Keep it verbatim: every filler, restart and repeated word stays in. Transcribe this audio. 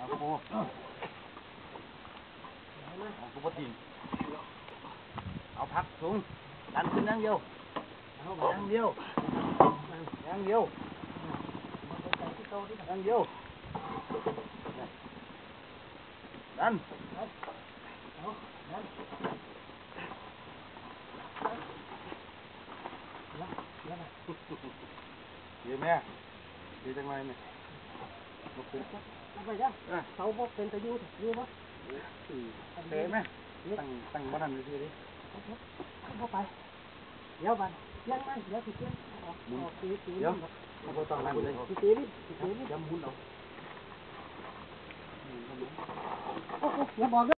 โอ้โหกูปฏิเอาพักสูงดันขึ้นนั่งเดียวนั่งเดียวนั่งเดียวนั่งเดียวดันดีไหมดีจังเลยเนี่ยไปจ้ะเขาบอกเป็นตะยูยูปะเตะไหมตั้งตั้งบ้านนี่ดิเข้าไปเดี๋ยวบ้านยังไงเดี๋ยวติดเตี้ยเดี๋ยวเขาต้องนั่งเลยติดเตี้ยติดเตี้ยจะมุนเอาโอ้โหอย่าบอก